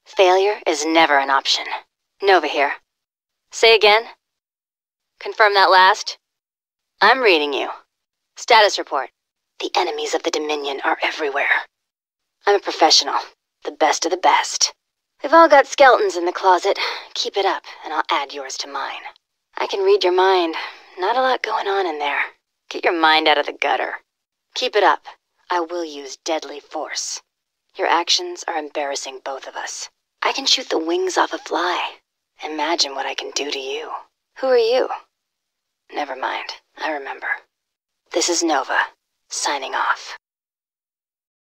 Failure is never an option. Nova here. Say again? Confirm that last? I'm reading you. Status report. The enemies of the Dominion are everywhere. I'm a professional. The best of the best. We've all got skeletons in the closet. Keep it up, and I'll add yours to mine. I can read your mind. Not a lot going on in there. Get your mind out of the gutter. Keep it up. I will use deadly force. Your actions are embarrassing both of us. I can shoot the wings off a fly. Imagine what I can do to you. Who are you? Never mind. I remember. This is Nova, signing off.